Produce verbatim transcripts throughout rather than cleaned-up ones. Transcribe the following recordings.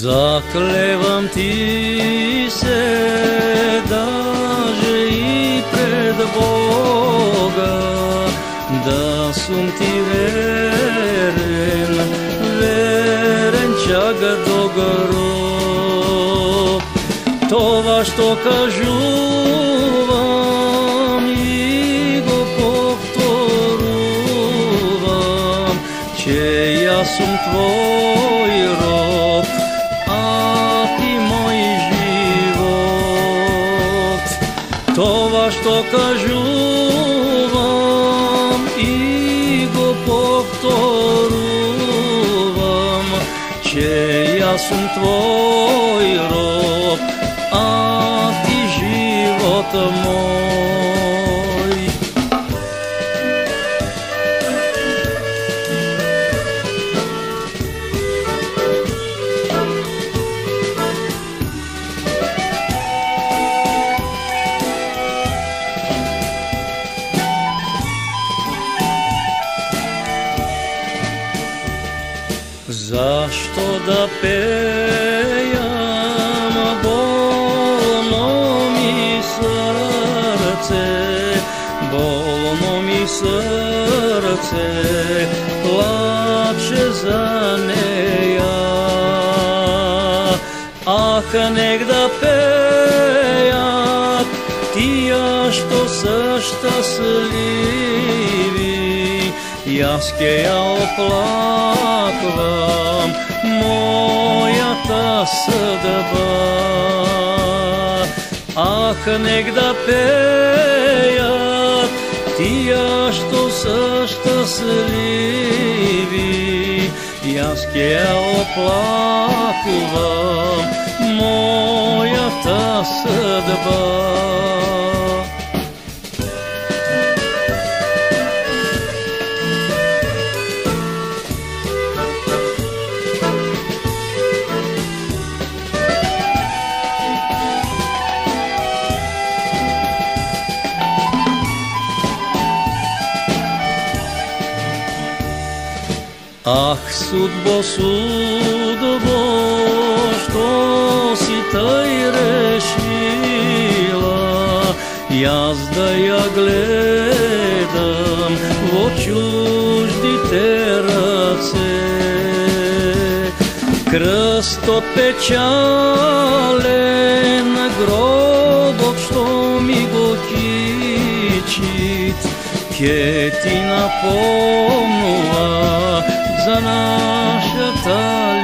Заклевам ти се, даже и пред Бога, да сум ти верен, верен чак до гроб. Това, що кажувам и го повторувам, че аз сум твой роб, а ти мой живот. Това, що кажувам и го повторувам, че аз сум твой роб, а ти живота мой. Защо да пеям, болно ми сърце, болно ми сърце, плаче за нея. Ах, нех да пеят тия, що са щастливи, и аз ке я оплаквам моята съдба. Ах, нех да пеят тия, що са щастливи, и аз ке я оплаквам моята съдба. Ах, судбо, судбо, що си тъй решила, и аз да я гледам во чуждите ръце. Кръстот печален, гробот, що ми го кичит, ке ти напомнува за нашата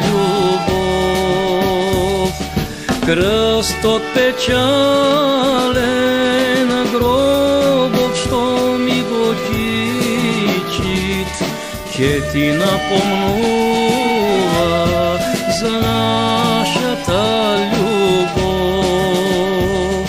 любов. Кръстот печален, гробот, що ми го кичит, ке ти напомнува за нашата любов.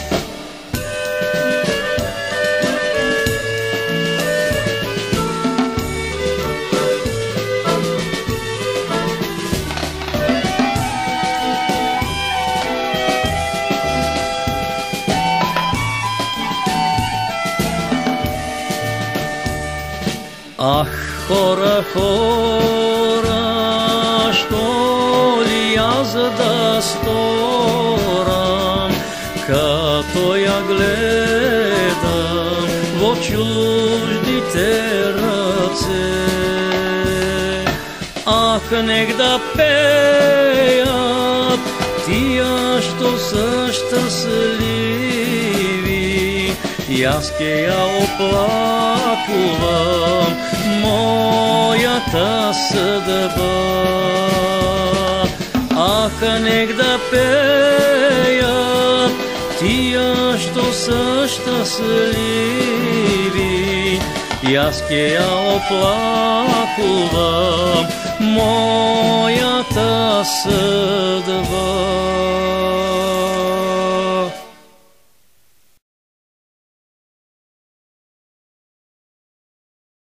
Ах, хора, хора, що ли аз да сторам, като я гледам во чуждите ръце. Ах, нех да пеят тия, що са щастливи, и аз ке я оплакувам моята съдба. Ах, нех да пеят тия, що са щастливи, и аз ке я оплакувам моята съдба.